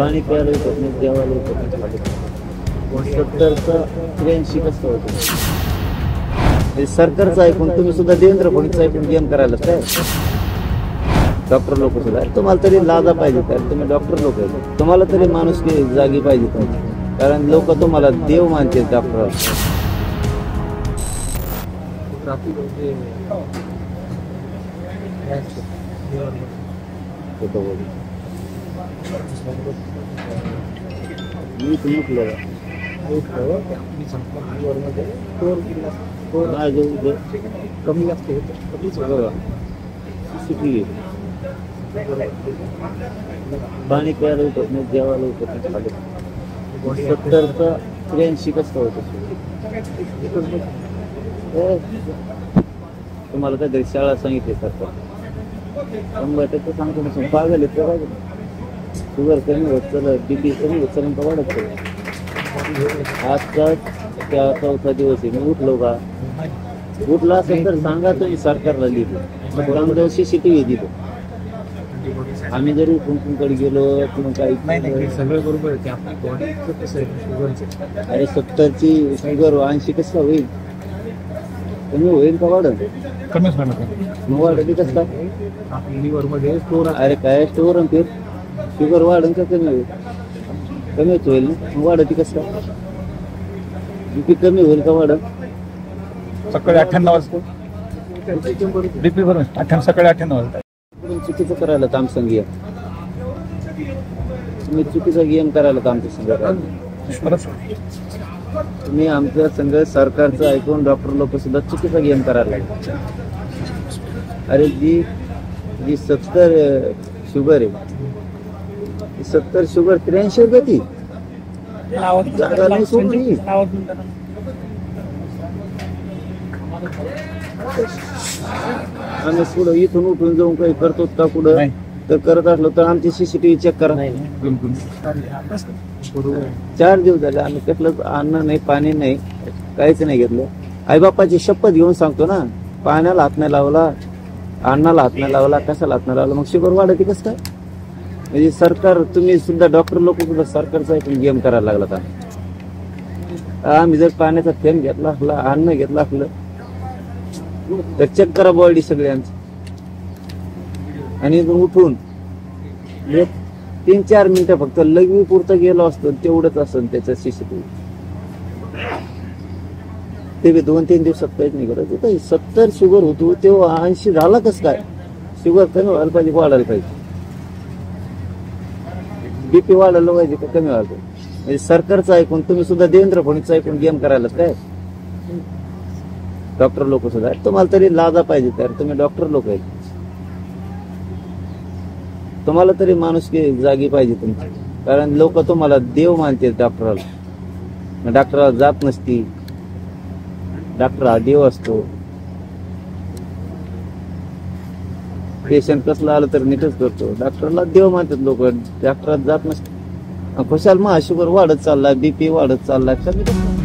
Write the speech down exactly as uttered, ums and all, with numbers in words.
पाणी प्यायला येतात नाही, जेवायला येतात नाही. सत्तरचा त्र्याऐंशी कसं होतं हे सरकारचं ऐकून तुम्ही सुद्धा देवेंद्र फडणवीस ऐकून गेम करायला काय डॉक्टर लोक सुद्धा तुम्हाला तरी लाजा पाहिजे तर तुम्ही डॉक्टर लोक आहे तुम्हाला तरी माणूस की जागी पाहिजे तुमची कारण लोक तुम्हाला देव मानते डॉक्टर मी म्हटलं कमी असते पाणी प्यायला येतात नाही, जेवायला येतात नाही. सत्तरचा त्र्याऐंशी कसं होतं तुम्हाला काहीतरी शाळा सांगितली सरकार शंभर टक्के सांगतो नसून पागल येत काय शुगर कमी होत चला बीपी कमी होत चला का वाढत आजचा त्या चौथा दिवस आहे मी उठलो का उठला असेल तर सांगा तुम्ही सरकारला लिहिलं सीसीटीव्ही दिलो आम्ही जरी कुंकुमकडे गेलो किंवा काही सगळं बरोबर अरे सत्तरची शुगर ऐंशी कसं होईल कमी होईल का वाढत कमीच मग वाढत कसं काय लिव्हर मध्ये स्टोर अरे काय स्टोर फिर शुगर वाढन का कमी होईल कमीच होईल ना मग वाढत कसं काय बीपी कमी होईल का वाढत सकाळी अठ्ठ्याण्णव वाजता डीपी भरून अठ्ठ्याण्णव सकाळी अठ्ठ्याण्णव वाजता चुकीचं करायला काम संघ तुम्ही चुकीचा गेम करायला काम संघ तुम्ही आमच्या संघ सरकारचं ऐकून डॉक्टर लोक सुद्धा चुकीचा गेम करायला लागले अरे जी जी सत्तर शुगर आहे सत्तर शुगर त्र्याऐंशी रुपये ती जागा नाही सोडली आम्ही पुढं इथून उठून जाऊन काही करतो का पुढं तर करत असलो तर आमची सीसीटीव्ही चेक करा चार दिवस झाले आम्ही कसलं अन्न नाही पाणी नाही काहीच नाही घेतलं आईबापाची शपथ घेऊन सांगतो ना पाण्याला हात नाही लावला अन्नाला हात नाही लावला कशाला हात नाही लावला मग शुगर वाढते कसं काय म्हणजे सरकार तुम्ही सुद्धा डॉक्टर लोक सुद्धा सरकारचा ऐकून गेम करायला लागला का आम्ही जर पाण्याचा थेंब घेतला असला अन्न घेतलं असलं तर चेक करा बॉडी सगळ्यांची आणि उठून तीन चार मिनिटं फक्त लघवी पुरतं गेलो असतो तेवढंच असतं त्याचं सीसीटीव्ही ते बी दोन तीन दिवसात काहीच नाही करायचं सत्तर शुगर होतो तेव्हा ऐंशी झाला कसं काय शुगर कमी व्हायला पाहिजे वाढायला पाहिजे बीपी वाढायला पाहिजे का कमी व्हायला पाहिजे म्हणजे सरकारचं ऐकून तुम्ही सुद्धा देवेंद्र फडणवीस ऐकून गेम करायला काय डॉक्टर लोक सुद्धा तुम्हाला तरी लाजा पाहिजे तर तुम्ही डॉक्टर लोक आहेत तुम्हाला तरी माणूस की जागी पाहिजे तुमची कारण लोक तुम्हाला देव मानते डॉक्टराला डॉक्टराला जात नसती डॉक्टर हा देव असतो पेशंट कसला आलं तर नीटच करतो डॉक्टरला देव मानतात लोक डॉक्टरात जात नसते खुशाल मग शुगर वाढत चाललाय बीपी वाढत चाललाय कमी